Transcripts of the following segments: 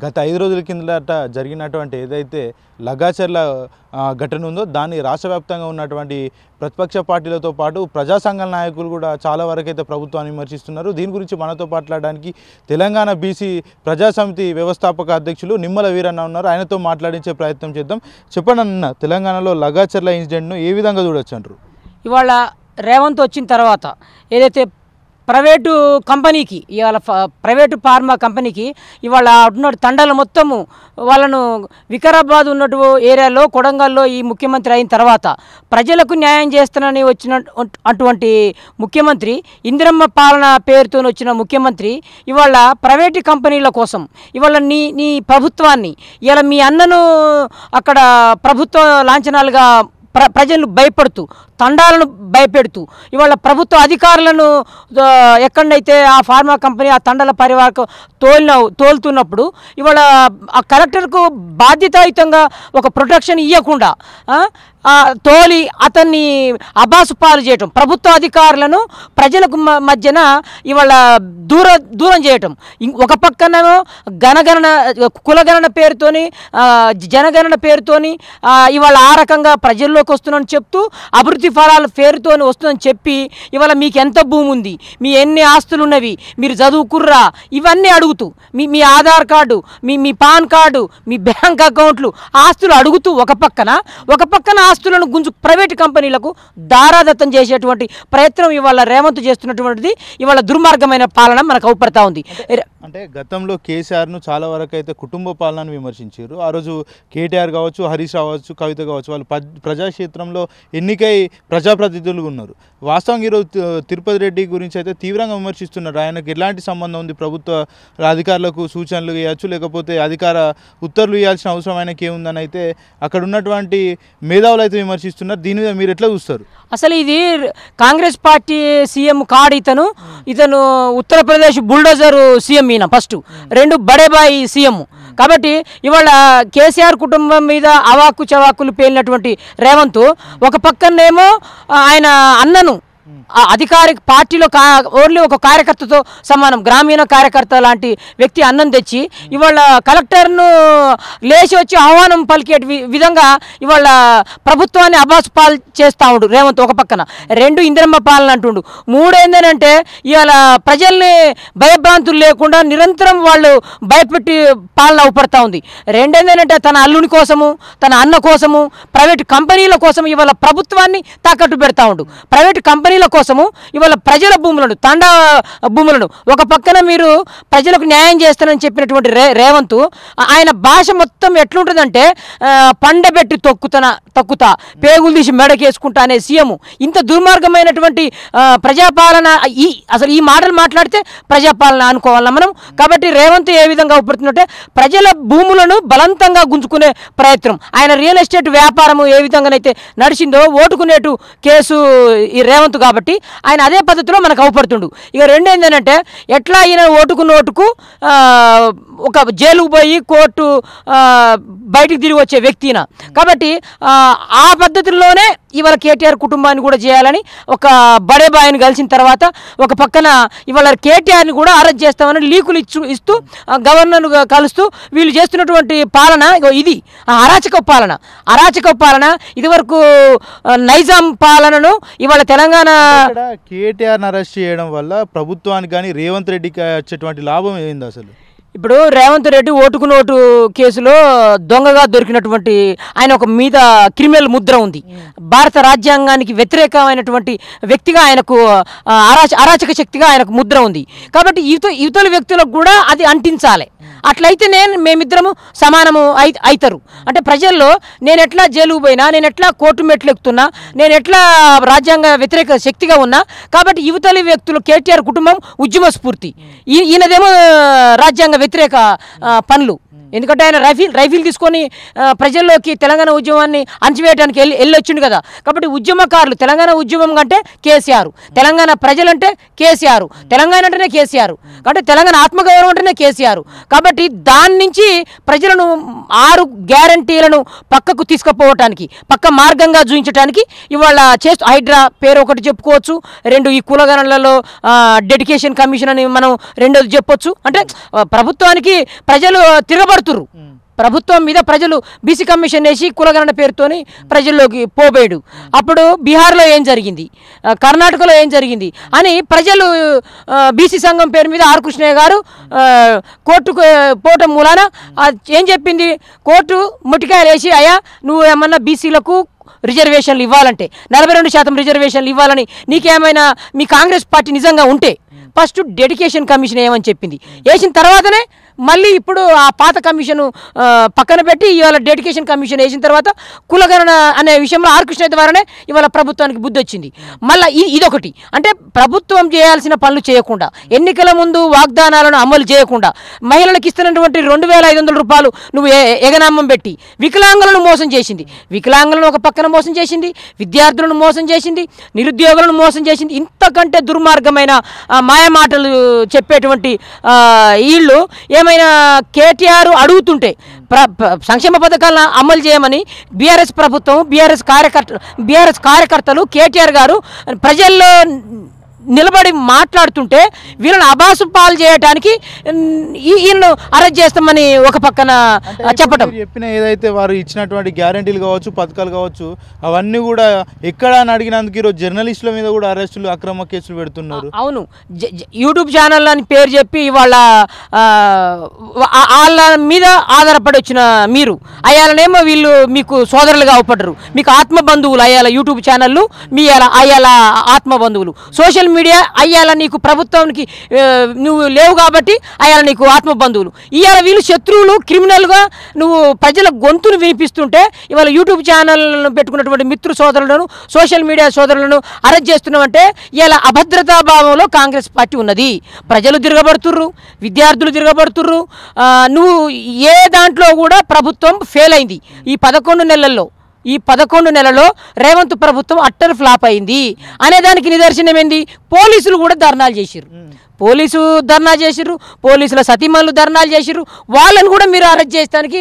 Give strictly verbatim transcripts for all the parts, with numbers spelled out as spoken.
గత ఐదు రోజుల కిందట జరిగినటువంటి ఏదైతే లగాచర్ల ఘటన ఉందో దాన్ని రాష్ట్ర వ్యాప్తంగా ఉన్నటువంటి ప్రతిపక్ష పార్టీలతో పాటు ప్రజా సంఘాల నాయకులు కూడా చాలా వరకు అయితే ప్రభుత్వాన్ని విమర్శిస్తున్నారు. దీని గురించి మనతో మాట్లాడడానికి తెలంగాణ బీసీ ప్రజా సమితి వ్యవస్థాపక అధ్యక్షులు నిమ్మల వీరన్న ఉన్నారు. ఆయనతో మాట్లాడించే ప్రయత్నం చేద్దాం. చెప్పండి అన్న, తెలంగాణలో లగాచర్ల ఇన్సిడెంట్ను ఏ విధంగా చూడొచ్చు అంటారు? ఇవాళ రేవంత్ వచ్చిన తర్వాత ఏదైతే ప్రైవేటు కంపెనీకి ఇవాళ ప్రైవేటు ఫార్మా కంపెనీకి ఇవాళ ఉన్న తండాలు మొత్తము వాళ్ళను వికారాబాద్ ఉన్నటు ఏరియాలో కొడంగల్లో ఈ ముఖ్యమంత్రి అయిన తర్వాత ప్రజలకు న్యాయం చేస్తానని వచ్చిన అటువంటి ముఖ్యమంత్రి, ఇందిరమ్మ పాలన పేరుతో వచ్చిన ముఖ్యమంత్రి ఇవాళ ప్రైవేటు కంపెనీల కోసం ఇవాళ నీ నీ ప్రభుత్వాన్ని ఇవాళ మీ అన్నను అక్కడ ప్రభుత్వ లాంఛనాలుగా ప్ర ప్రజలను భయపడుతూ తండాలను భయపెడుతూ ఇవాళ ప్రభుత్వ అధికారులను ఎక్కడైతే ఆ ఫార్మా కంపెనీ ఆ తండాల పరివారకు తోలిన తోలుతున్నప్పుడు ఇవాళ ఆ కలెక్టర్కు బాధ్యతాయుతంగా ఒక ప్రొటెక్షన్ ఇవ్వకుండా తోలి అతన్ని అబాసు పాలు చేయటం, ప్రభుత్వ అధికారులను ప్రజలకు మధ్యన ఇవాళ దూర దూరం చేయటం. ఒక పక్కనేమో గణగణన కులగణన పేరుతోని జనగణన పేరుతోని ఇవాళ ఆ రకంగా ప్రజల్లోకి వస్తుందని చెప్తూ అభివృద్ధి ఫలాల పేరుతోని వస్తుందని చెప్పి ఇవాళ మీకు ఎంత భూమి ఉంది, మీ ఎన్ని ఆస్తులు ఉన్నవి, మీరు చదువుకుర్రా, ఇవన్నీ అడుగుతూ మీ మీ ఆధార్ కార్డు, మీ మీ పాన్ కార్డు, మీ బ్యాంక్ అకౌంట్లు, ఆస్తులు అడుగుతూ ఒక పక్కన ఒక పక్కన ఆస్తులను గుంజు ప్రైవేటు కంపెనీలకు దారాదత్తం చేసేటువంటి ప్రయత్నం ఇవాళ రేవంత్ చేస్తున్నటువంటిది ఇవాళ దుర్మార్గమైన పాలన మనకు అవుపడతా ఉంది. అంటే గతంలో కేసీఆర్ను చాలా వరకు అయితే కుటుంబ పాలనను విమర్శించారు. ఆ రోజు కేటీఆర్ కావచ్చు, హరీష్ కావచ్చు, కవిత కావచ్చు, వాళ్ళు ప్రజాక్షేత్రంలో ఎన్నికై ప్రజాప్రతినిధులుగా ఉన్నారు. వాస్తవంగా ఈరోజు తిరుపతి రెడ్డి గురించి అయితే తీవ్రంగా విమర్శిస్తున్నారు. ఆయనకు ఎలాంటి సంబంధం ఉంది, ప్రభుత్వ అధికారులకు సూచనలు ఇవ్వచ్చు లేకపోతే అధికార ఉత్తర్వులు ఇవ్వాల్సిన అవసరం ఆయనకి ఏముందని అయితే అక్కడ ఉన్నటువంటి మేధావులు అయితే విమర్శిస్తున్నారు. దీని మీద మీరు ఎట్లా చూస్తారు? అసలు ఇది కాంగ్రెస్ పార్టీ సీఎం కాడు ఇతను ఇతను ఉత్తరప్రదేశ్ బుల్డోజర్ సీఎం ఈయన ఫస్ట్, రెండు బడేబాయి సీఎం. కాబట్టి ఇవాళ కేసీఆర్ కుటుంబం మీద అవాకు చవాకులు పేలినటువంటి రేవంత్ ఒక పక్కనేమో ఆయన అన్నను అధికారిక పార్టీలో కా ఓన్లీ ఒక కార్యకర్తతో సమానం, గ్రామీణ కార్యకర్త లాంటి వ్యక్తి అన్నం తెచ్చి ఇవాళ కలెక్టర్ను లేచి వచ్చి ఆహ్వానం పలికే విధంగా ఇవాళ ప్రభుత్వాన్ని అబాస్ పాల్ చేస్తూ ఉండు రేవంత్ ఒక పక్కన. రెండు ఇందిరమ్మ పాలన అంటుండు. మూడు ఏంటంటే ఇవాళ ప్రజల్ని భయభ్రాంతులు లేకుండా నిరంతరం వాళ్ళు భయపెట్టి పాలన అవపడతా ఉంది. రెండేంటంటే తన అల్లుని కోసము, తన అన్న కోసము, ప్రైవేటు కంపెనీల కోసం ఇవాళ ప్రభుత్వాన్ని తాకట్టు పెడతా ఉండు. ప్రైవేటు కంపెనీల కోసము ఇవాళ ప్రజల భూములను, తండా భూములను ఒక పక్కన మీరు ప్రజలకు న్యాయం చేస్తానని చెప్పినటువంటి రే రేవంత్ ఆయన భాష మొత్తం ఎట్లుంటుందంటే పండబెట్టి తొక్కుతన తొక్కుతా పేగులు తీసి మెడకేసుకుంటా అనే సీఎం. ఇంత దుర్మార్గమైనటువంటి ప్రజాపాలన, ఈ అసలు ఈ మాటలు మాట్లాడితే ప్రజాపాలన అనుకోవాలన్నా మనం. కాబట్టి రేవంత్ ఏ విధంగా ఉపడుతుందంటే ప్రజల భూములను బలవంతంగా గుంజుకునే ప్రయత్నం. ఆయన రియల్ ఎస్టేట్ వ్యాపారం ఏ విధంగానైతే నడిచిందో ఓటుకునేటు కేసు ఈ రేవంత్ కాబట్టి ఆయన అదే పద్ధతిలో మనకు అవపడుతుండు. ఇక రెండు ఏంటంటే ఎట్లా ఈయన ఓటుకు నోటుకు ఒక జైలుకు పోయి కోర్టు బయటికి తిరిగి వచ్చే వ్యక్తిన. కాబట్టి ఆ పద్ధతిలోనే ఇవాళ కేటీఆర్ కుటుంబాన్ని కూడా చేయాలని ఒక బడేబాయిని కలిసిన తర్వాత ఒక పక్కన ఇవాళ కేటీఆర్ని కూడా అరెస్ట్ చేస్తామని లీకులు ఇచ్చు ఇస్తూ గవర్నర్ కలుస్తూ వీళ్ళు చేస్తున్నటువంటి పాలన ఇది అరాచక పాలన. అరాచక పాలన ఇదివరకు నైజాం పాలనను ఇవాళ తెలంగాణ కేటీఆర్ని అరెస్ట్ చేయడం వల్ల ప్రభుత్వానికి కానీ రేవంత్ రెడ్డికి వచ్చేటువంటి లాభం ఏంది అసలు? ఇప్పుడు రేవంత్ రెడ్డి ఓటుకు నోటు కేసులో దొంగగా దొరికినటువంటి ఆయన ఒక మీద క్రిమినల్ ముద్ర ఉంది. భారత రాజ్యాంగానికి వ్యతిరేకమైనటువంటి వ్యక్తిగా ఆయనకు అరాచ అరాచక శక్తిగా ఆయనకు ముద్ర ఉంది. కాబట్టి యువత యువతల వ్యక్తులకు కూడా అది అంటించాలి. అట్లయితే నేను మేమిద్దరము సమానము అయి అవుతారు. అంటే ప్రజల్లో నేను ఎట్లా జైలుకు పోయినా, నేను ఎట్లా కోర్టు మెట్లు ఎక్కుతున్నా, నేను ఎట్లా రాజ్యాంగ వ్యతిరేక శక్తిగా ఉన్నా. కాబట్టి యువతల వ్యక్తులు కేటీఆర్ కుటుంబం ఉద్యమ స్ఫూర్తి, ఈయనదేమో రాజ్యాంగ వ్యతిరేక పనులు. ఎందుకంటే ఆయన రైఫిల్ రైఫిల్ తీసుకొని ప్రజల్లోకి తెలంగాణ ఉద్యమాన్ని అణచివేయడానికి వెళ్ళి వెళ్ళొచ్చిండు కదా. కాబట్టి ఉద్యమకారులు తెలంగాణ ఉద్యమం కంటే కేసీఆర్, తెలంగాణ ప్రజలంటే కేసీఆర్, తెలంగాణ అంటేనే కేసీఆర్, కాబట్టి తెలంగాణ ఆత్మగౌరవం అంటేనే కేసీఆర్. కాబట్టి దాని నుంచి ప్రజలను ఆరు గ్యారంటీలను పక్కకు తీసుకుపోవటానికి, పక్క మార్గంగా చూపించడానికి ఇవాళ చేస్తూ హైడ్రా పేరు ఒకటి చెప్పుకోవచ్చు, రెండు ఈ కులగణనలలో డెడికేషన్ కమిషన్ అని మనం రెండోది చెప్పొచ్చు. అంటే ప్రభుత్వానికి ప్రజలు తిరగబడుతురు, ప్రభుత్వం మీద ప్రజలు బీసీ కమిషన్ వేసి కులగణన పేరుతోని ప్రజల్లోకి పోబేడు. అప్పుడు బీహార్లో ఏం జరిగింది, కర్ణాటకలో ఏం జరిగింది అని ప్రజలు బీసీ సంఘం పేరు మీద ఆర్ కృష్ణయ్య గారు కోర్టుకు పోవటం మూలాన ఏం చెప్పింది, కోర్టు ముటికాయలు వేసి అయ్యా నువ్వు ఏమన్నా బీసీలకు రిజర్వేషన్లు ఇవ్వాలంటే నలభై రెండు శాతం రిజర్వేషన్లు ఇవ్వాలని నీకేమైనా మీ కాంగ్రెస్ పార్టీ నిజంగా ఉంటే ఫస్ట్ డెడికేషన్ కమిషన్ ఏమని చెప్పింది, వేసిన తర్వాతనే మళ్ళీ ఇప్పుడు ఆ పాత కమిషను పక్కన పెట్టి ఇవాళ డెడికేషన్ కమిషన్ వేసిన తర్వాత కులగణన అనే విషయంలో ఆర్ కృష్ణ ద్వారానే ఇవాళ ప్రభుత్వానికి బుద్ధి వచ్చింది. మళ్ళీ ఇదొకటి, అంటే ప్రభుత్వం చేయాల్సిన పనులు చేయకుండా, ఎన్నికల ముందు వాగ్దానాలను అమలు చేయకుండా, మహిళలకు ఇస్తున్నటువంటి రెండు వేల ఐదు వందల రూపాయలు నువ్వు ఎగనామం పెట్టి వికలాంగులను మోసం చేసింది, వికలాంగులను ఒక పక్కన మోసం చేసింది, విద్యార్థులను మోసం చేసింది, నిరుద్యోగులను మోసం చేసింది. ఇంతకంటే దుర్మార్గమైన మాయమాటలు చెప్పేటువంటి వీళ్ళు ఏమైనా కేటీఆర్ అడుగుతుంటే ప్ర సంక్షేమ పథకాలను అమలు చేయమని బీఆర్ఎస్ ప్రభుత్వం, బీఆర్ఎస్ కార్యకర్త బీఆర్ఎస్ కార్యకర్తలు కేటీఆర్ గారు ప్రజల్లో నిలబడి మాట్లాడుతుంటే వీళ్ళని అబాసు పాలు చేయడానికి ఈయన్ను అరెస్ట్ చేస్తామని ఒక పక్కన చెప్పటం. చెప్పిన ఏదైతే వారు ఇచ్చినటువంటి గ్యారంటీలు కావచ్చు, పథకాలు కావచ్చు, అవన్నీ కూడా ఎక్కడ అని అడిగినందుకు ఈరోజు జర్నలిస్టుల మీద కూడా అరెస్టులు, అక్రమ కేసులు పెడుతున్నారు. అవును, యూట్యూబ్ ఛానల్ అని పేరు చెప్పి ఇవాళ వాళ్ళ మీద ఆధారపడి వచ్చిన మీరు అయ్యాలనేమో వీళ్ళు మీకు సోదరులుగా అవపడరు, మీకు ఆత్మ బంధువులు అయ్యాల యూట్యూబ్ ఛానళ్ళు, మీ అయ్యాల ఆత్మ బంధువులు. సోషల్ మీడియా అయ్యాల నీకు ప్రభుత్వానికి నువ్వు లేవు కాబట్టి అయ్యాల నీకు ఆత్మ బంధువులు. ఇవాళ వీళ్ళు శత్రువులు, క్రిమినల్గా నువ్వు ప్రజల గొంతును వినిపిస్తుంటే ఇవాళ యూట్యూబ్ ఛానల్ను పెట్టుకున్నటువంటి మిత్రు సోదరులను, సోషల్ మీడియా సోదరులను అరెస్ట్ చేస్తున్నామంటే ఇవాళ అభద్రతా భావంలో కాంగ్రెస్ పార్టీ ఉన్నది. ప్రజలు తిరగబడుతుర్రు, విద్యార్థులు తిరగబడుతుర్రు. నువ్వు ఏ దాంట్లో కూడా ప్రభుత్వం ఫెయిల్ అయింది. ఈ పదకొండు నెలల్లో ఈ పదకొండు నెలలో రేవంత్ ప్రభుత్వం అట్టర్ ఫ్లాప్ అయింది అనేదానికి నిదర్శనం ఏంది, పోలీసులు కూడా ధర్నాలు చేసిర్రు, పోలీసు ధర్నా చేసిర్రు, పోలీసుల సతీమణులు ధర్నాలు చేసిర్రు. వాళ్ళని కూడా మీరు అరెస్ట్ చేయడానికి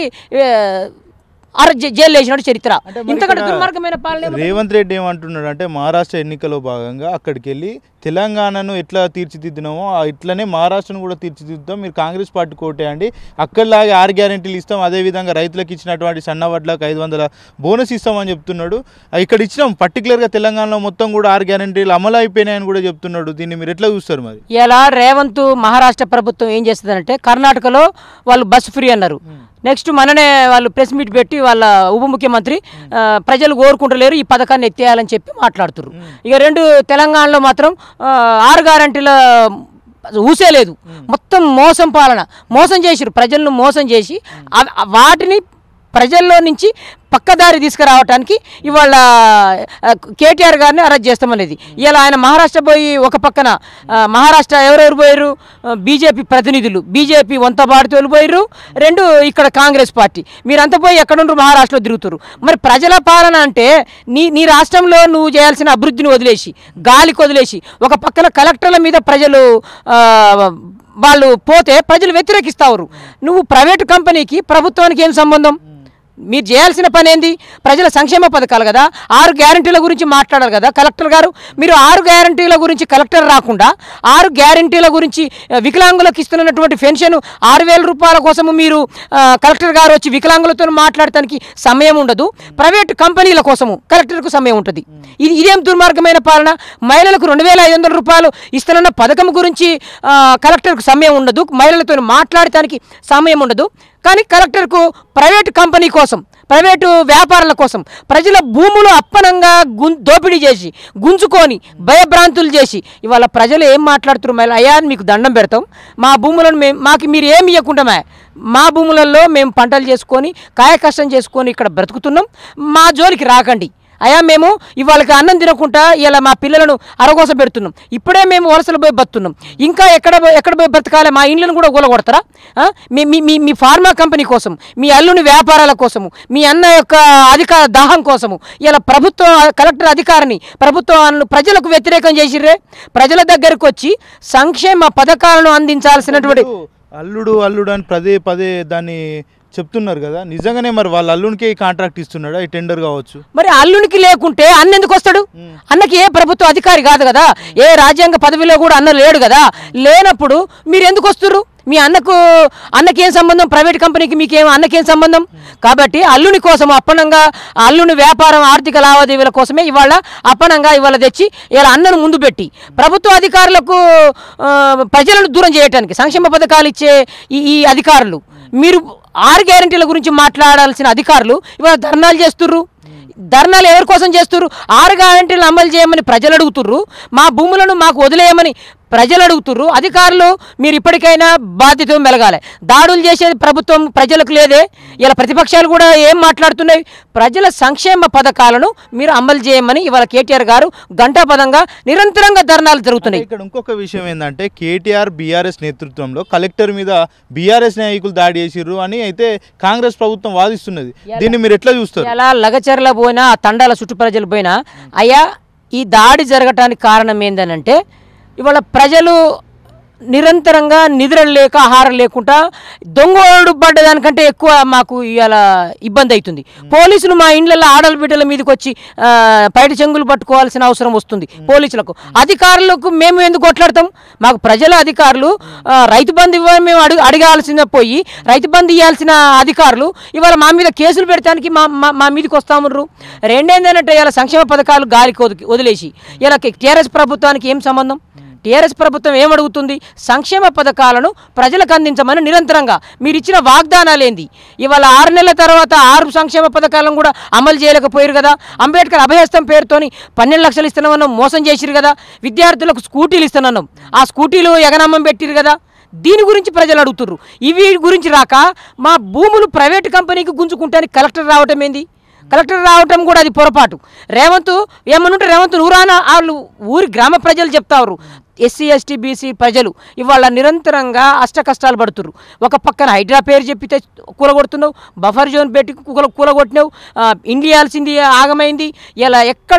జైలు వేసినట్టు చరిత్ర. ఇంతకంటే దుర్మార్గమైన పాలన. రేవంత్ రెడ్డి ఏమంటున్నాడు అంటే మహారాష్ట్ర ఎన్నికలో భాగంగా అక్కడికి వెళ్ళి తెలంగాణను ఎట్లా తీర్చిదిద్దినామో ఇట్లనే మహారాష్ట్రను కూడా తీర్చిదిద్దాం, మీరు కాంగ్రెస్ పార్టీ కోటేయండి, అక్కడలాగే ఆరు గ్యారెంటీలు ఇస్తాం, అదేవిధంగా రైతులకు ఇచ్చినటువంటి సన్న వడ్లకు ఐదు వందల బోనస్ ఇస్తామని చెప్తున్నాడు. ఇక్కడ ఇచ్చినాం పర్టికులర్గా తెలంగాణలో మొత్తం కూడా ఆరు గ్యారెంటీలు అమలు అయిపోయినాయని కూడా చెప్తున్నాడు. దీన్ని మీరు ఎట్లా చూస్తారు? మరి ఇలా రేవంత్ మహారాష్ట్ర ప్రభుత్వం ఏం చేస్తుందంటే కర్ణాటకలో వాళ్ళు బస్ ఫ్రీ అన్నారు, నెక్స్ట్ మననే వాళ్ళు ప్రెస్ మీట్ పెట్టి వాళ్ళ ఉప ముఖ్యమంత్రి ప్రజలు కోరుకుంటలేరు ఈ పథకాన్ని ఎత్తేయాలని చెప్పి మాట్లాడుతున్నారు. ఇక రెండు తెలంగాణలో మాత్రం ఆరు గ్యారెంటీల ఊసేలేదు, మొత్తం మోసం పాలన, మోసం చేసిరు, ప్రజలను మోసం చేసి వాటిని ప్రజల్లో నుంచి పక్కదారి తీసుకురావడానికి ఇవాళ కేటీఆర్ గారిని అరెస్ట్ చేస్తామనేది. ఇలా ఆయన మహారాష్ట్ర పోయి ఒక పక్కన మహారాష్ట్ర ఎవరెవరు పోయారు, బీజేపీ ప్రతినిధులు, బీజేపీ వంత పాడుతూ పోయారు, రెండు ఇక్కడ కాంగ్రెస్ పార్టీ, మీరంతా పోయి ఎక్కడుండ్రు మహారాష్ట్రలో తిరుగుతారు. మరి ప్రజల పాలన అంటే నీ నీ రాష్ట్రంలో నువ్వు చేయాల్సిన అభివృద్ధిని వదిలేసి, గాలికి వదిలేసి ఒక పక్కన కలెక్టర్ల మీద ప్రజలు వాళ్ళు పోతే ప్రజలు వ్యతిరేకిస్తారు. నువ్వు ప్రైవేటు కంపెనీకి ప్రభుత్వానికి ఏం సంబంధం? మీరు చేయాల్సిన పని ఏంది? ప్రజల సంక్షేమ పథకాలు కదా, ఆరు గ్యారంటీల గురించి మాట్లాడాలి కదా కలెక్టర్ గారు. మీరు ఆరు గ్యారంటీల గురించి కలెక్టర్ రాకుండా ఆరు గ్యారంటీల గురించి వికలాంగులకు ఇస్తున్నటువంటి పెన్షన్ ఆరు వేల రూపాయల కోసము మీరు కలెక్టర్ గారు వచ్చి వికలాంగులతో మాట్లాడటానికి సమయం ఉండదు, ప్రైవేటు కంపెనీల కోసము కలెక్టర్కు సమయం ఉంటుంది. ఇది ఇదేం దుర్మార్గమైన పాలన? మహిళలకు రెండు వేల ఐదు వందల రూపాయలు ఇస్తున్న పథకం గురించి కలెక్టర్కు సమయం ఉండదు, మహిళలతో మాట్లాడటానికి సమయం ఉండదు. కానీ కలెక్టర్కు ప్రైవేటు కంపెనీ కోసం, ప్రైవేటు వ్యాపారాల కోసం ప్రజల భూములు అప్పనంగా గు దోపిడీ చేసి గుంజుకొని భయభ్రాంతులు చేసి ఇవాళ ప్రజలు ఏం మాట్లాడుతున్నారు? మళ్ళీ అయ్యా మీకు దండం పెడతాం, మా భూములను మేము మాకు మీరు ఏమి ఇవ్వకుండా మా భూములలో మేము పంటలు చేసుకొని కాయ కష్టం చేసుకొని ఇక్కడ బ్రతుకుతున్నాం, మా జోలికి రాకండి అయ్యా మేము ఇవాళకి అన్నం తినకుండా ఇలా మా పిల్లలను అరగోస పెడుతున్నాం, ఇప్పుడే మేము వలసలు పోయి బతున్నాం, ఇంకా ఎక్కడ ఎక్కడ పోయి బతకాలి, మా ఇండ్లను కూడా కూలగొడతారా? మీ మీ మీ ఫార్మా కంపెనీ కోసం, మీ అల్లుని వ్యాపారాల కోసము, మీ అన్న యొక్క అధికార దాహం కోసము ఇలా ప్రభుత్వం కలెక్టర్ అధికారిని ప్రభుత్వాలను ప్రజలకు వ్యతిరేకం చేసిర్రే. ప్రజల దగ్గరకు వచ్చి సంక్షేమ పథకాలను అందించాల్సినటువంటి అల్లుడు అల్లుడు అని పదే పదే దాన్ని చెప్తున్నారు కదా, నిజంగానే మరి వాళ్ళ అల్లునికి కాంట్రాక్ట్ ఇస్తున్నాడా ఈ టెండర్ కావచ్చు? మరి అల్లునికి లేకుంటే అన్న ఎందుకు వస్తాడు? అన్నకి ఏ ప్రభుత్వ అధికారి కాదు కదా, ఏ రాజ్యాంగ పదవిలో కూడా అన్న లేడు కదా. లేనప్పుడు మీరు ఎందుకు వస్తుర్రు? మీ అన్నకు అన్నకేం సంబంధం? ప్రైవేట్ కంపెనీకి మీకేం అన్నకేం సంబంధం? కాబట్టి అల్లుని కోసం అప్పనంగా అల్లుని వ్యాపారం ఆర్థిక లావాదేవీల కోసమే ఇవాళ అప్పనంగా ఇవాళ తెచ్చి ఇలా అన్నను ముందు పెట్టి ప్రభుత్వ అధికారులకు ప్రజలను దూరం చేయడానికి సంక్షేమ పథకాలు ఇచ్చే ఈ ఈ అధికారులు, మీరు ఆరు గ్యారెంటీల గురించి మాట్లాడాల్సిన అధికారులు ఇవాళ ధర్నాలు చేస్తుర్రు. ధర్నాలు ఎవరి కోసం చేస్తుర్రు? ఆరు గ్యారెంటీలు అమలు చేయమని ప్రజలు అడుగుతుర్రు, మా భూములను మాకు వదిలేయమని ప్రజలు అడుగుతుర్రు. అధికారులు మీరు ఇప్పటికైనా బాధ్యత మెలగాలి. దాడులు చేసేది ప్రభుత్వం ప్రజలకు లేదే. ఇలా ప్రతిపక్షాలు కూడా ఏం మాట్లాడుతున్నాయి? ప్రజల సంక్షేమ పథకాలను మీరు అమలు చేయమని ఇవాళ కేటీఆర్ గారు గంటాపదంగా నిరంతరంగా ధర్నాలు జరుగుతున్నాయి. ఇక్కడ ఇంకొక విషయం ఏంటంటే కేటీఆర్ బీఆర్ఎస్ నేతృత్వంలో కలెక్టర్ మీద బీఆర్ఎస్ నాయకులు దాడి చేసిర్రు అని అయితే కాంగ్రెస్ ప్రభుత్వం వాదిస్తున్నది. దీన్ని మీరు ఎట్లా చూస్తారు? ఎలా లగచర్ల పోయినా తండాల చుట్టూ ప్రజలు పోయినా అయ్యా ఈ దాడి జరగటానికి కారణం ఏందనంటే ఇవాళ ప్రజలు నిరంతరంగా నిద్ర లేక ఆహారం లేకుండా దొంగోడు పడ్డదానికంటే ఎక్కువ మాకు ఇవాళ ఇబ్బంది అవుతుంది. పోలీసులు మా ఇండ్లలో ఆడల బిడ్డల మీదకి వచ్చి పైట చెంగులు పట్టుకోవాల్సిన అవసరం వస్తుంది పోలీసులకు. అధికారులకు మేము ఎందుకు కొట్లాడతాం? మాకు ప్రజల అధికారులు రైతు బంధు ఇవ్వని మేము అడుగు అడగాల్సిన పోయి రైతు బంధు ఇవ్వాల్సిన అధికారులు ఇవాళ మా మీద కేసులు పెడతానికి మా మా మీదకి వస్తామన్నారు. రెండేందంటే ఇలా సంక్షేమ పథకాలు గాలికి వదిలేసి ఇలా టీఆర్ఎస్ ప్రభుత్వానికి ఏం సంబంధం? టీఆర్ఎస్ ప్రభుత్వం ఏమడుగుతుంది? సంక్షేమ పథకాలను ప్రజలకు అందించమని నిరంతరంగా మీరు ఇచ్చిన వాగ్దానాలు ఏంది? ఇవాళ ఆరు నెలల తర్వాత ఆరు సంక్షేమ పథకాలను కూడా అమలు చేయలేకపోయారు కదా. అంబేద్కర్ అభయహస్తం పేరుతోని పన్నెండు లక్షలు ఇస్తున్నామన్నాం, మోసం చేసిరు కదా. విద్యార్థులకు స్కూటీలు ఇస్తున్నాం, ఆ స్కూటీలు ఎగనమ్మం పెట్టిరు కదా. దీని గురించి ప్రజలు అడుగుతుర్రు. ఇవి గురించి రాక మా భూములు ప్రైవేటు కంపెనీకి గుంజుకుంటానికి కలెక్టర్ రావటం ఏంది? కలెక్టర్ రావటం కూడా అది పొరపాటు. రేవంత్ ఏమనుంటే రేవంత్ నూరానా వాళ్ళు ఊరి గ్రామ ప్రజలు చెప్తారు. ఎస్సీ ఎస్టీ బీసీ ప్రజలు ఇవాళ నిరంతరంగా అష్ట కష్టాలు పడుతున్నారు. ఒక పక్కన హైడ్రా పేరు చెప్పితే కూలగొడుతున్నావు, బఫర్ జోన్ పెట్టి కూల కూలగొట్టినావు, ఇండియాల్సింది ఆగమైంది. ఇలా ఎక్కడ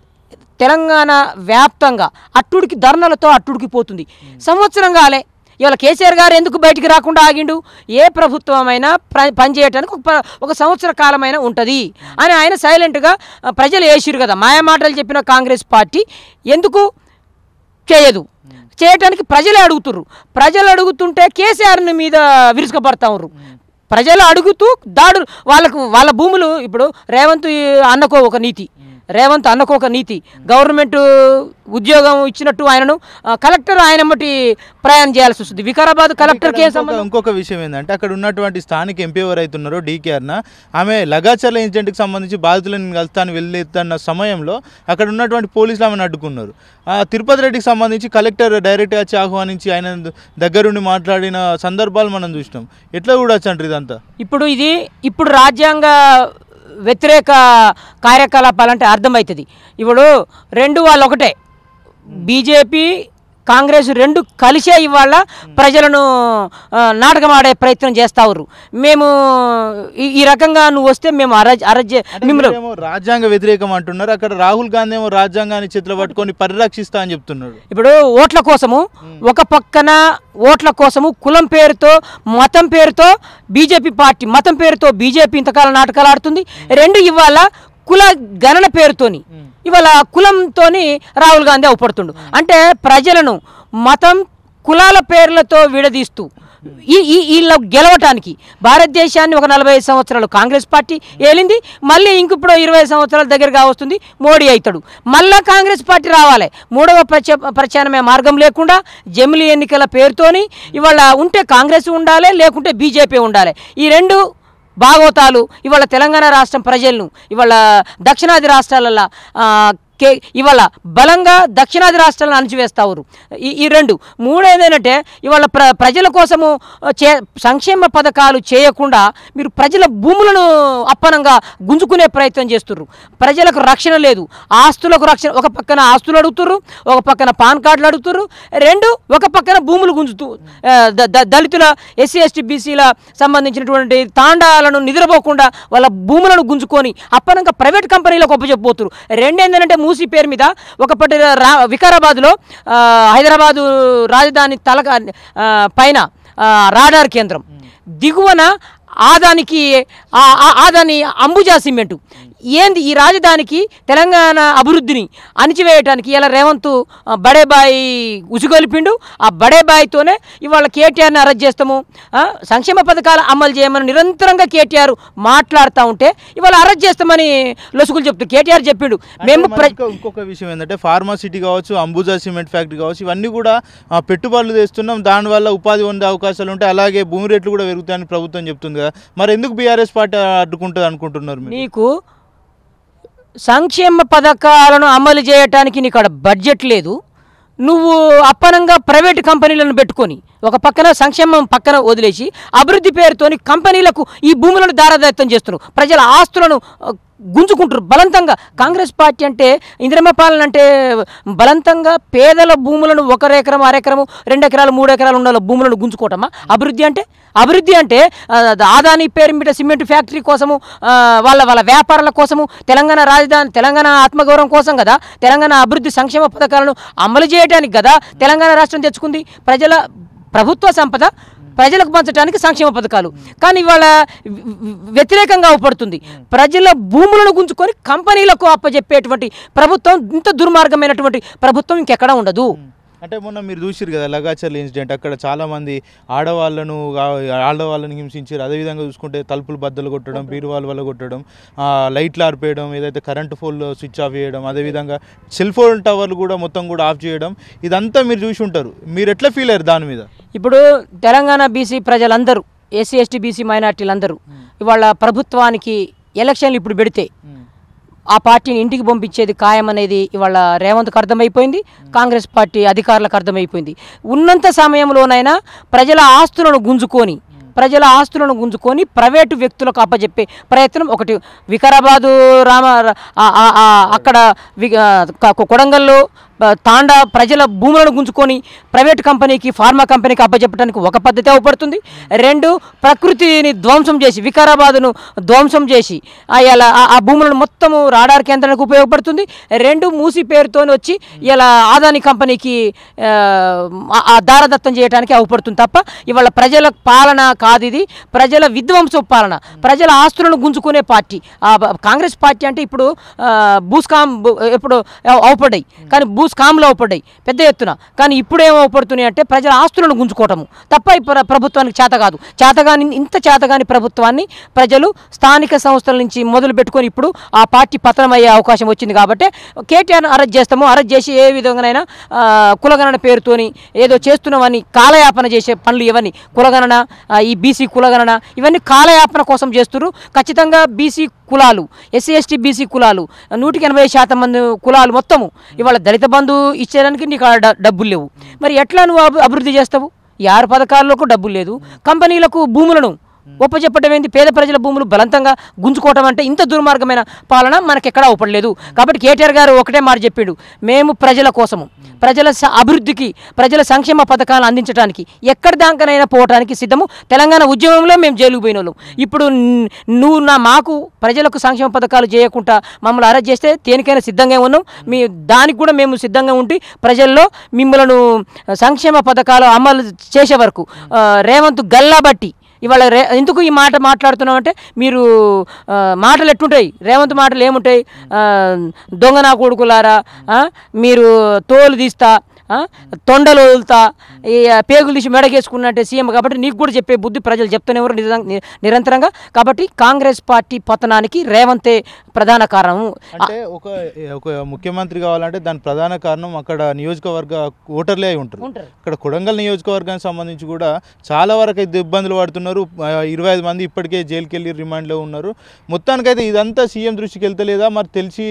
తెలంగాణ వ్యాప్తంగా అట్టుడికి ధర్నాలతో అట్టుడికి పోతుంది. సంవత్సరం కాలే ఇవాళ కేసీఆర్ గారు ఎందుకు బయటికి రాకుండా ఆగిండు? ఏ ప్రభుత్వమైనా పనిచేయటానికి ఒక ఒక సంవత్సర కాలమైనా ఉంటుంది అని ఆయన సైలెంట్గా ప్రజలు వేసిరు కదా. మాయమాటలు చెప్పిన కాంగ్రెస్ పార్టీ ఎందుకు చేయదు? చేయటానికి ప్రజలే అడుగుతుర్రు. ప్రజలు అడుగుతుంటే కేసీఆర్ని మీద విరుచుకపడతా ఉన్నారు. ప్రజలు అడుగుతూ దాడు వాళ్ళకు వాళ్ళ భూములు ఇప్పుడు రేవంత్ అన్నకో ఒక నీతి, రేవంత్ అన్నకు ఒక నీతి, గవర్నమెంట్ ఉద్యోగం ఇచ్చినట్టు ఆయనను కలెక్టర్ ఆయన బట్టి ప్రయాణం చేయాల్సి వస్తుంది. వికారాబాద్ కలెక్టర్కి ఇంకొక విషయం ఏంటంటే అక్కడ ఉన్నటువంటి స్థానిక ఎంపీ ఎవరైతున్నారో డీకేఆర్న ఆమె లగాచర్ల ఇన్సిడెంట్కి సంబంధించి బాధితులను కలుస్తాను వెళ్ళేస్తున్న సమయంలో అక్కడ ఉన్నటువంటి పోలీసులు ఆమెను అడ్డుకున్నారు. తిరుపతి రెడ్డికి సంబంధించి కలెక్టర్ డైరెక్ట్గా వచ్చి ఆహ్వానించి ఆయన దగ్గరుండి మాట్లాడిన సందర్భాలు మనం చూసినాం. ఎట్లా చూడొచ్చు అంటారు ఇదంతా? ఇప్పుడు ఇది ఇప్పుడు రాజ్యాంగ వ్యతిరేక కార్యకలాపాలంటే అర్థమవుతుంది. ఇప్పుడు రెండు వాళ్ళు ఒకటే, బీజేపీ కాంగ్రెస్ రెండు కలిసే ఇవాళ ప్రజలను నాటకం ఆడే ప్రయత్నం చేస్తావురు. మేము ఈ రకంగా నువ్వు వస్తే మేము అరజ్ అరజ్ మిమ్మల్ని రాజ్యాంగ వ్యతిరేకం అంటున్నారు. అక్కడ రాహుల్ గాంధీ ఏమో రాజ్యాంగాన్ని చేతిలో పట్టుకొని పరిరక్షిస్తా అని చెప్తున్నాడు. ఇప్పుడు ఓట్ల కోసము ఒక పక్కన ఓట్ల కోసము కులం పేరుతో మతం పేరుతో బీజేపీ పార్టీ మతం పేరుతో బీజేపీ ఇంతకాలం నాటకాలు ఆడుతుంది. రెండు ఇవాళ కుల గణన పేరుతోని ఇవాళ కులంతోని రాహుల్ గాంధీ అవపడుతుండు. అంటే ప్రజలను మతం కులాల పేర్లతో విడదీస్తూ ఈ ఈ వీళ్ళ గెలవటానికి భారతదేశాన్ని ఒక నలభై ఐదు సంవత్సరాలు కాంగ్రెస్ పార్టీ ఏలింది. మళ్ళీ ఇంకిప్పుడు ఇరవై సంవత్సరాల దగ్గరగా వస్తుంది, మోడీ అవుతాడు. మళ్ళా కాంగ్రెస్ పార్టీ రావాలి. మూడవ ప్రచ ప్రచారమే మార్గం లేకుండా జమిలీ ఎన్నికల పేరుతోని ఇవాళ ఉంటే కాంగ్రెస్ ఉండాలి, లేకుంటే బీజేపీ ఉండాలి. ఈ రెండు భాగవతాలు ఇవాళ తెలంగాణ రాష్ట్రం ప్రజలను ఇవాళ దక్షిణాది రాష్ట్రాలలో కే ఇవాళ బలంగా దక్షిణాది రాష్ట్రాలను అణచివేస్తారు. ఈ ఈ రెండు మూడు ఏంటంటే ఇవాళ ప్ర ప్రజల కోసము చే సంక్షేమ పథకాలు చేయకుండా మీరు ప్రజల భూములను అప్పనంగా గుంజుకునే ప్రయత్నం చేస్తుర్రు. ప్రజలకు రక్షణ లేదు, ఆస్తులకు రక్షణ. ఒక పక్కన ఆస్తులు అడుగుతుర్రు, ఒక పక్కన పాన్ కార్డులు అడుగుతుర్రు, రెండు ఒక పక్కన భూములు గుంజుతూ దళితుల ఎస్సీ ఎస్టీ బీసీల సంబంధించినటువంటి తాండాలను నిద్రపోకుండా వాళ్ళ భూములను గుంజుకొని అప్పనంగా ప్రైవేట్ కంపెనీలకు ఒప్పచెప్పబోతురు. రెండేంటంటే మూసీ పేరు మీద ఒకప్పటి రా వికారాబాద్లో హైదరాబాదు రాజధాని తల పైన రాడార్ కేంద్రం, దిగువన ఆదానికి ఆదాని అంబుజా సిమెంటు. ఏంది ఈ రాజధానికి తెలంగాణ అభివృద్ధిని అణిచివేయటానికి ఇలా రేవంత్ బడేబాయి ఉసుగొలిపిండు. ఆ బడేబాయితోనే ఇవాళ కేటీఆర్ని అరెస్ట్ చేస్తాము, సంక్షేమ పథకాలు అమలు చేయమని నిరంతరంగా కేటీఆర్ మాట్లాడుతూ ఉంటే ఇవాళ అరెస్ట్ చేస్తామని లొసుగులు చెప్తారు. కేటీఆర్ చెప్పిండు. మేము ఇంకొక విషయం ఏంటంటే ఫార్మాసిటీ కావచ్చు, అంబుజా సిమెంట్ ఫ్యాక్టరీ కావచ్చు, ఇవన్నీ కూడా పెట్టుబడులు తెస్తున్నాం, దానివల్ల ఉపాధి పొందే అవకాశాలు ఉంటాయి, అలాగే భూమి రేట్లు కూడా పెరుగుతాయని ప్రభుత్వం చెప్తుంది కదా. మరి ఎందుకు బీఆర్ఎస్ పార్టీ అడ్డుకుంటుంది అనుకుంటున్నారు? నీకు సంక్షేమ పథకాలను అమలు చేయటానికి నీకు అక్కడ బడ్జెట్ లేదు. నువ్వు అప్పనంగా ప్రైవేట్ కంపెనీలను పెట్టుకొని ఒక పక్కన సంక్షేమం పక్కన వదిలేసి అభివృద్ధి పేరుతోని కంపెనీలకు ఈ భూములను దారాదత్తం చేస్తున్నారు. ప్రజల ఆస్తులను గుంజుకుంటారు బలవంతంగా. కాంగ్రెస్ పార్టీ అంటే ఇందిరమ్మ పాలన అంటే బలవంతంగా పేదల భూములను ఒక ఎకరం అరెకరము రెండు ఎకరాలు మూడు ఎకరాలు ఉండాలి భూములను గుంజుకోవటమా అభివృద్ధి అంటే? అభివృద్ధి అంటే ఆదాని పేరు మీద సిమెంట్ ఫ్యాక్టరీ కోసము, వాళ్ళ వాళ్ళ వ్యాపారాల కోసము, తెలంగాణ రాజధాని తెలంగాణ ఆత్మగౌరవం కోసం కదా, తెలంగాణ అభివృద్ధి సంక్షేమ పథకాలను అమలు చేయడానికి కదా తెలంగాణ రాష్ట్రం తెచ్చుకుంది. ప్రజల ప్రభుత్వ సంపద ప్రజలకు పంచడానికి సంక్షేమ పథకాలు, కానీ ఇవాళ వ్యతిరేకంగా అవపడుతుంది. ప్రజల భూములను గుంజుకొని కంపెనీలకు అప్పచెప్పేటువంటి ప్రభుత్వం, ఇంత దుర్మార్గమైనటువంటి ప్రభుత్వం ఇంకెక్కడా ఉండదు. అంటే మొన్న మీరు చూసిరు కదా లగాచర్ల ఇన్సిడెంట్, అక్కడ చాలామంది ఆడవాళ్ళను ఆడవాళ్ళని హింసించారు. అదేవిధంగా చూసుకుంటే తలుపులు బద్దలు కొట్టడం, బీరువాలు వల్ల కొట్టడం, లైట్లు ఆర్పేయడం, ఏదైతే కరెంటు ఫోన్ స్విచ్ ఆఫ్ చేయడం, అదేవిధంగా సెల్ ఫోన్ టవర్లు కూడా మొత్తం కూడా ఆఫ్ చేయడం, ఇదంతా మీరు చూసి ఉంటారు. మీరు ఎట్లా ఫీల్ అయ్యారు దాని మీద? ఇప్పుడు తెలంగాణ బీసీ ప్రజలందరూ, ఎస్సీ ఎస్టీ బీసీ మైనార్టీలందరూ ఇవాళ ప్రభుత్వానికి ఎలక్షన్లు ఇప్పుడు పెడితే ఆ పార్టీని ఇంటికి పంపించేది ఖాయం అనేది ఇవాళ రేవంత్కు అర్థమైపోయింది, కాంగ్రెస్ పార్టీ అధికారులకు అర్థమైపోయింది. ఉన్నంత సమయంలోనైనా ప్రజల ఆస్తులను గుంజుకొని ప్రజల ఆస్తులను గుంజుకొని ప్రైవేటు వ్యక్తులకు అప్పచెప్పే ప్రయత్నం ఒకటి. వికారాబాదు రామ అక్కడ కొడంగల్లో తాండా ప్రజల భూములను గుంజుకొని ప్రైవేట్ కంపెనీకి, ఫార్మా కంపెనీకి అప్పచెప్పడానికి ఒక పద్ధతి అవపడుతుంది. రెండు, ప్రకృతిని ధ్వంసం చేసి వికారాబాదును ధ్వంసం చేసి ఇలా ఆ భూములను మొత్తము రాడార్ కేంద్రానికి ఉపయోగపడుతుంది. రెండు, మూసి పేరుతో వచ్చి ఇలా ఆదాని కంపెనీకి దారదత్తం చేయడానికి అవపడుతుంది తప్ప ఇవాళ ప్రజల పాలన కాదు ఇది, ప్రజల విధ్వంస పాలన, ప్రజల ఆస్తులను గుంజుకునే పార్టీ కాంగ్రెస్ పార్టీ. అంటే ఇప్పుడు భూస్కామ్ ఎప్పుడు అవపడ్డాయి, కానీ భూ స్కామ్లో అవపడ్డాయి పెద్ద ఎత్తున, కానీ ఇప్పుడు ఏమవపడుతున్నాయి అంటే ప్రజల ఆస్తులను గుంజుకోవటము తప్ప ప్రభుత్వానికి చేత కాదు. చేతగాని ఇంత చేతగాని ప్రభుత్వాన్ని ప్రజలు స్థానిక సంస్థల నుంచి మొదలు పెట్టుకొని ఇప్పుడు ఆ పార్టీ పతనమయ్యే అవకాశం వచ్చింది. కాబట్టి కేటీఆర్ను అరెస్ట్ చేస్తాము, అరెస్ట్ చేసి ఏ విధంగానైనా కులగణన పేరుతోని ఏదో చేస్తున్నామని కాలయాపన చేసే పనులు ఇవన్నీ, కులగణన, ఈ బీసీ కులగణన ఇవన్నీ కాలయాపన కోసం చేస్తున్నారు. ఖచ్చితంగా బీసీ కులాలు, ఎస్సీ ఎస్టీ బీసీ కులాలు, నూటికి ఎనభై శాతం మంది కులాలు మొత్తము ఇవాళ దళిత బంధు ఇచ్చేదానికి నీకు డబ్బులు లేవు. మరి ఎట్లా నువ్వు అభివృద్ధి చేస్తావు? ఈ ఆరు పథకాలకు డబ్బులు లేదు, కంపెనీలకు భూములను ఒప్పచెప్పడం ఏంది? పేద ప్రజల భూములు బలవంతంగా గుంజుకోవటం అంటే ఇంత దుర్మార్గమైన పాలన మనకెక్కడా అవపడలేదు. కాబట్టి కేటీఆర్ గారు ఒకటే మాట చెప్పిండు, మేము ప్రజల కోసము, ప్రజల అభివృద్ధికి, ప్రజల సంక్షేమ పథకాలను అందించడానికి ఎక్కడి దాకానైనా పోవడానికి సిద్ధము. తెలంగాణ ఉద్యమంలో మేము జైలుకు పోయిన వాళ్ళం, ఇప్పుడు నువ్వు నా మాకు ప్రజలకు సంక్షేమ పథకాలు చేయకుండా మమ్మల్ని అరెస్ట్ చేస్తే దేనికైనా సిద్ధంగా ఉన్నాం, మీ దానికి కూడా మేము సిద్ధంగా ఉండి ప్రజల్లో మిమ్మల్ని సంక్షేమ పథకాలు అమలు చేసే వరకు రేవంత్ గల్లాబట్టి ఇవాళ రే ఎందుకు ఈ మాట మాట్లాడుతున్నాం అంటే మీరు మాటలు ఎట్టుంటాయి, రేవంత్ మాటలు ఏముంటాయి, దొంగ నా కొడుకులారా, మీరు తోలు తీస్తా, తొండలు వదులుతా, ఈ పేగులు తీసి మెడకేసుకున్నట్టే సీఎం. కాబట్టి నీకు కూడా చెప్పే బుద్ధి ప్రజలు చెప్తూనే ఎవరు నిరంతరంగా. కాబట్టి కాంగ్రెస్ పార్టీ పతనానికి రేవంతే ప్రధాన కారణం. అంటే ఒక ఒక ముఖ్యమంత్రి కావాలంటే దాని ప్రధాన కారణం అక్కడ నియోజకవర్గ ఓటర్లే అయి ఉంటారు. అక్కడ కొడంగల్ నియోజకవర్గానికి సంబంధించి కూడా చాలా వరకు అయితే ఇబ్బందులు పడుతున్నారు. ఇరవై ఐదు మంది ఇప్పటికే జైలుకి వెళ్ళి రిమాండ్లో ఉన్నారు. మొత్తానికైతే ఇదంతా సీఎం దృష్టికి వెళ్తలేదా? మరి తెలిసి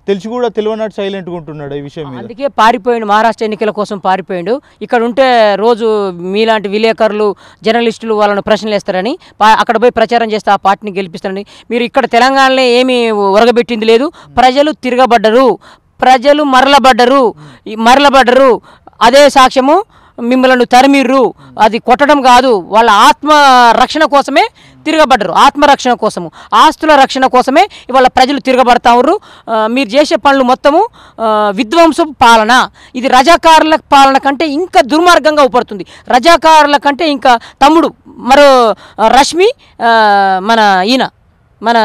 తెలిసి కూడా తెలియనట్టు సైలెంట్గా ఉంటున్నాడు ఈ విషయం మీద. అందుకే పారిపోయిండు, మహారాష్ట్ర ఎన్నికల కోసం పారిపోయిండు. ఇక్కడ ఉంటే రోజు మీలాంటి విలేకరులు జర్నలిస్టులు వాళ్ళను ప్రశ్నలు వేస్తారని అక్కడ పోయి ప్రచారం చేస్తే ఆ పార్టీని గెలిపిస్తారని. మీరు ఇక్కడ తెలంగాణలో ఏమీ ఒరగబెట్టింది లేదు. ప్రజలు తిరగబడ్డరు, ప్రజలు మరలబడ్డరు, మరలబడ్డరు. అదే సాక్ష్యము, మిమ్మల్ని తరిమిర్రు. అది కొట్టడం కాదు, వాళ్ళ ఆత్మ రక్షణ కోసమే తిరగబడ్డరు, ఆత్మరక్షణ కోసము, ఆస్తుల రక్షణ కోసమే ఇవాళ ప్రజలు తిరగబడతా ఉన్నారు. మీరు చేసే పనులు మొత్తము విధ్వంసపు పాలన. ఇది రజాకారుల పాలన కంటే ఇంకా దుర్మార్గంగా ఉపడుతుంది. రజాకారుల కంటే ఇంకా తమ్ముడు మరో రష్మి, మన ఈయన మన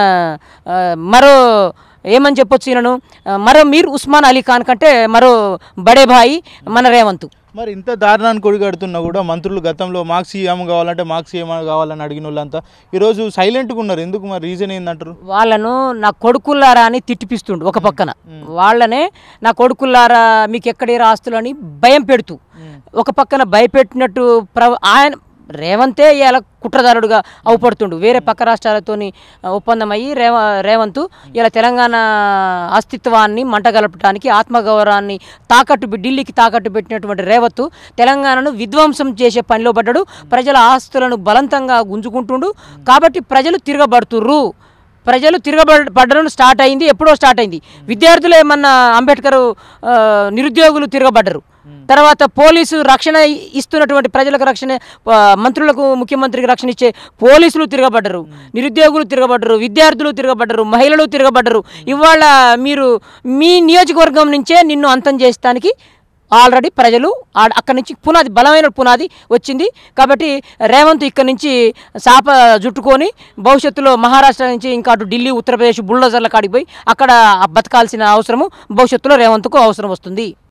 మరో ఏమని చెప్పొచ్చు ఈయనను, మరో మీర్ ఉస్మాన్ అలీ ఖాన్ కంటే మరో బడే భాయి మన రేవంత్. మరి ఇంత దారుణాన్ని కొడిగడుతున్నా కూడా మంత్రులు గతంలో మాకు సీఎం కావాలంటే మాకు సీఎం కావాలని అడిగిన వాళ్ళంతా ఈరోజు సైలెంట్గా ఉన్నారు. ఎందుకు మరి రీజన్ ఏందంటారు? వాళ్ళను నా కొడుకుల్లారా అని తిట్టిపిస్తుండు ఒక పక్కన, వాళ్ళనే నా కొడుకుల్లారా మీకు ఎక్కడే ఆస్తులు అని భయం పెడుతూ ఒక పక్కన భయపెట్టినట్టు ప్ర ఆయన రేవంతే ఇలా కుట్రదారుడుగా అవుపడుతుండు. వేరే పక్క రాష్ట్రాలతోని ఒప్పందం అయ్యి రేవ రేవంత్ ఇలా తెలంగాణ అస్తిత్వాన్ని మంటగలపడానికి, ఆత్మగౌరవాన్ని తాకట్టు ఢిల్లీకి తాకట్టు పెట్టినటువంటి రేవంత్ తెలంగాణను విధ్వంసం చేసే పనిలో పడ్డాడు. ప్రజల ఆస్తులను బలవంతంగా గుంజుకుంటుండు. కాబట్టి ప్రజలు తిరగబడుతుర్రు. ప్రజలు తిరగబడడం స్టార్ట్ అయింది, ఎప్పుడో స్టార్ట్ అయింది. విద్యార్థులు ఏమన్నా అంబేద్కర్ నిరుద్యోగులు తిరగబడ్డరు. తర్వాత పోలీసు రక్షణ ఇస్తున్నటువంటి ప్రజలకు రక్షణ, మంత్రులకు ముఖ్యమంత్రికి రక్షణ ఇచ్చే పోలీసులు తిరగబడ్డరు, నిరుద్యోగులు తిరగబడ్డరు, విద్యార్థులు తిరగబడ్డరు, మహిళలు తిరగబడ్డరు. ఇవాళ మీరు మీ నియోజకవర్గం నుంచే నిన్ను అంతం చేస్తానికి ఆల్రెడీ ప్రజలు అక్కడి నుంచి పునాది, బలమైన పునాది వచ్చింది. కాబట్టి రేవంత్ ఇక్కడి నుంచి సాప జుట్టుకొని భవిష్యత్తులో మహారాష్ట్ర నుంచి ఇంకా అటు ఢిల్లీ, ఉత్తరప్రదేశ్ బుల్డోజర్ల కాడికి పోయి అక్కడ బతకాల్సిన అవసరము భవిష్యత్తులో రేవంత్కు అవసరం వస్తుంది.